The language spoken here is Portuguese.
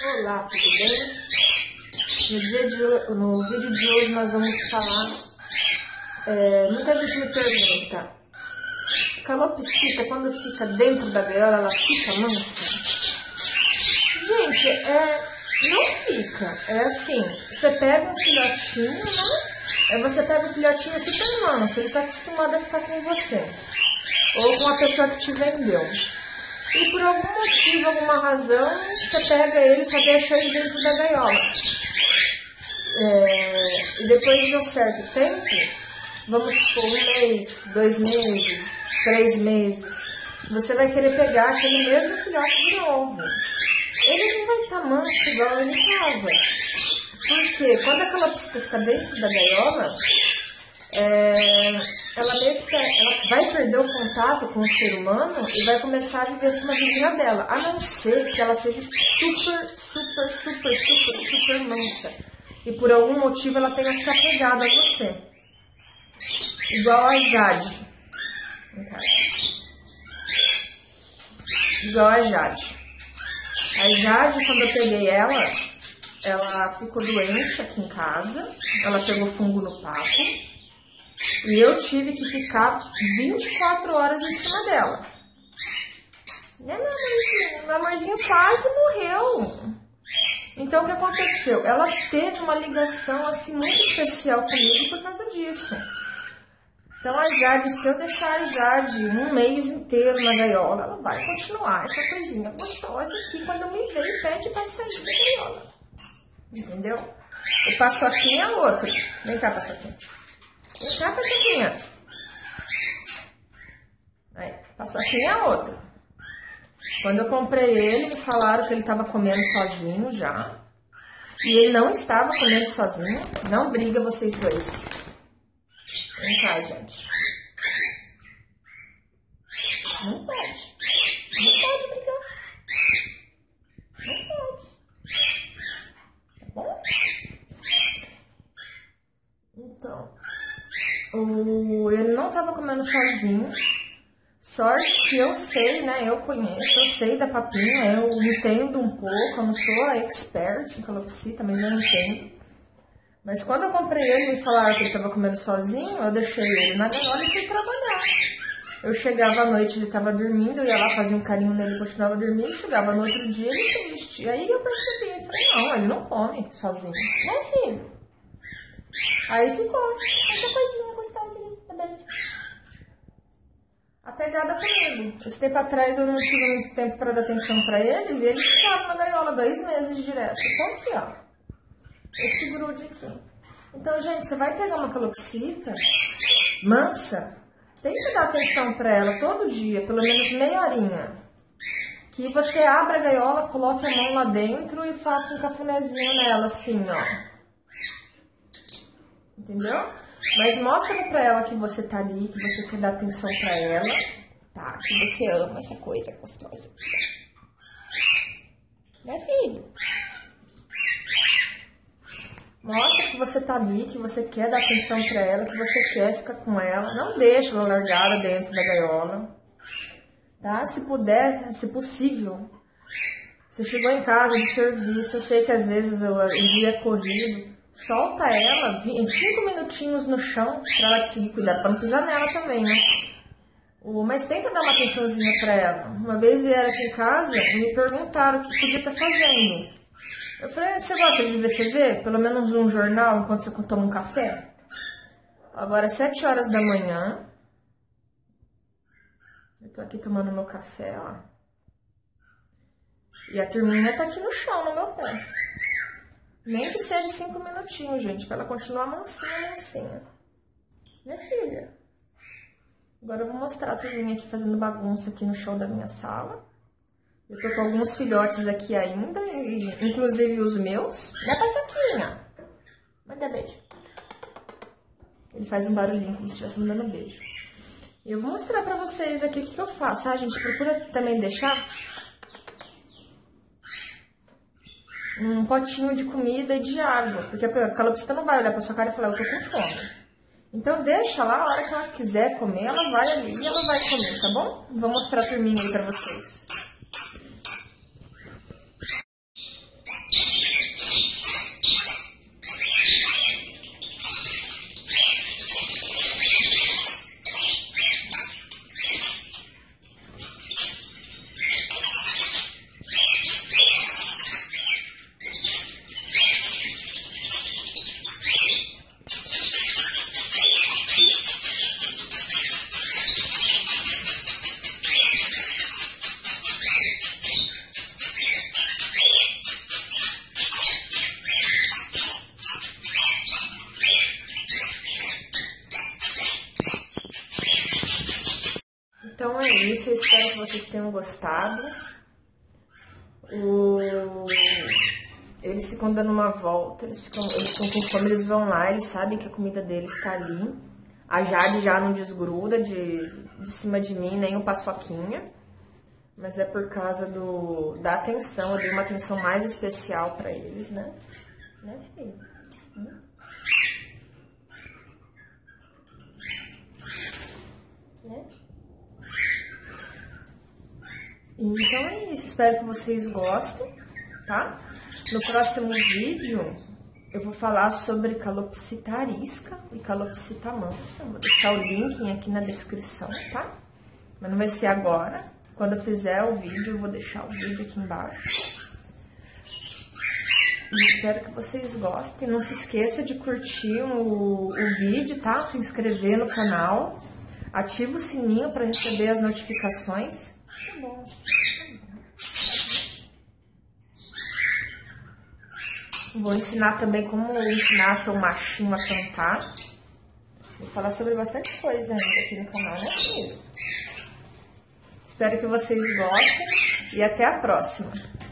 Olá, tudo bem? No vídeo de hoje nós vamos falar, muita gente me pergunta, calopsita quando fica dentro da gaiola, ela fica mansa? Gente, não fica, é assim, você pega um filhotinho, né? Você pega um filhotinho super manso, ele tá acostumado a ficar com você, ou com a pessoa que te vendeu. E por algum motivo, alguma razão, você pega ele e só deixa ele dentro da gaiola. E depois de um certo tempo, vamos supor 1 mês, 2 meses, 3 meses, você vai querer pegar aquele mesmo filhote de novo. Ele não vai estar manso igual ele estava. Porque quando a calopsita fica dentro da gaiola, ela vai perder o contato com o ser humano e vai começar a viver acima da dela, a não ser que ela seja super mansa e por algum motivo ela tenha se apegado a você, igual a Jade. A Jade, quando eu peguei ela ficou doente aqui em casa, ela pegou fungo no papo. E eu tive que ficar 24 horas em cima dela. Meu amorzinho quase morreu. Então, o que aconteceu? Ela teve uma ligação assim muito especial comigo por causa disso. Então, a Jade, se eu deixar a Jade 1 mês inteiro na gaiola, ela vai continuar essa coisinha gostosa aqui. Quando me vê, pede pra sair da gaiola. Entendeu? O paçoquinha é outro. Vem cá, paçoquinha. Vem cá, paçoquinha. Aí, paçoquinha é outra. Quando eu comprei ele, me falaram que ele estava comendo sozinho já. E ele não estava comendo sozinho. Não briga vocês dois. Vem cá, gente. Não pode. Não pode brigar. Não pode. Tá bom? Então... ele não estava comendo sozinho, sorte que eu sei, né, eu conheço, eu sei da papinha, eu entendo um pouco, eu não sou a expert em calopsita, mas eu entendo. Mas quando eu comprei ele, me falaram que ele estava comendo sozinho, eu deixei ele na gaiola e fui trabalhar. Eu chegava à noite, ele estava dormindo, eu ia lá fazer um carinho nele, continuava dormindo, chegava no outro dia, ele triste. E aí eu percebi, falei, não, ele não come sozinho, né, filho? Aí ficou essa coisinha gostosinha também. A pegada comigo. Esse tempo atrás eu não tive muito tempo para dar atenção para eles e eles ficaram na gaiola 2 meses direto. Então aqui, ó. Esse grude aqui. Então, gente, você vai pegar uma calopsita mansa, tem que dar atenção para ela todo dia, pelo menos meia horinha. Que você abra a gaiola, coloque a mão lá dentro e faça um cafunézinho nela, assim, ó. Entendeu? Mas mostra pra ela que você tá ali, que você quer dar atenção pra ela, tá? Que você ama essa coisa gostosa. Né, filho? Mostra que você tá ali, que você quer dar atenção pra ela, que você quer ficar com ela. Não deixa ela largada dentro da gaiola, tá? Se puder, se possível. Você chegou em casa de serviço, eu sei que às vezes o dia é corrido. Solta ela em 5 minutinhos no chão pra ela te seguir, cuidado pra não pisar nela também, né? Mas tenta dar uma atençãozinha pra ela. Uma vez vieram aqui em casa e me perguntaram o que podia estar fazendo. Eu falei, você gosta de ver TV? Pelo menos um jornal enquanto você toma um café? Agora é 7 horas da manhã. Eu tô aqui tomando meu café, ó. E a turminha tá aqui no chão, no meu pé. Nem que seja 5 minutinhos, gente, pra ela continuar mansinha. Né, filha? Agora eu vou mostrar a turminha aqui fazendo bagunça aqui no chão da minha sala. Eu tô com alguns filhotes aqui ainda, inclusive os meus. Né, paçoquinha? Manda beijo. Ele faz um barulhinho como se estivesse me dando beijo. E eu vou mostrar pra vocês aqui o que eu faço, tá, gente? Procura também deixar um potinho de comida e de água, porque a calopsita não vai olhar pra sua cara e falar, eu tô com fome. Então deixa lá, a hora que ela quiser comer, ela vai ali e ela vai comer, tá bom? Vou mostrar a turminha aí pra vocês. isso, eu espero que vocês tenham gostado. Eles ficam dando uma volta, eles ficam com fome, eles vão lá, eles sabem que a comida deles está ali. A Jade já não desgruda de cima de mim, nem o Paçoquinha. Mas é por causa da atenção, eu dei uma atenção mais especial para eles, né? Né, filho? Né? Então é isso, espero que vocês gostem, tá? No próximo vídeo eu vou falar sobre calopsita arisca e calopsita mansa. Vou deixar o link aqui na descrição, tá? Mas não vai ser agora. Quando eu fizer o vídeo, eu vou deixar o vídeo aqui embaixo. E espero que vocês gostem. Não se esqueça de curtir o vídeo, tá? Se inscrever no canal. Ativa o sininho para receber as notificações. Tá bom. Vou ensinar também como ensinar seu machinho a cantar. Vou falar sobre bastante coisa ainda aqui no canal, né, filho? Espero que vocês gostem e até a próxima.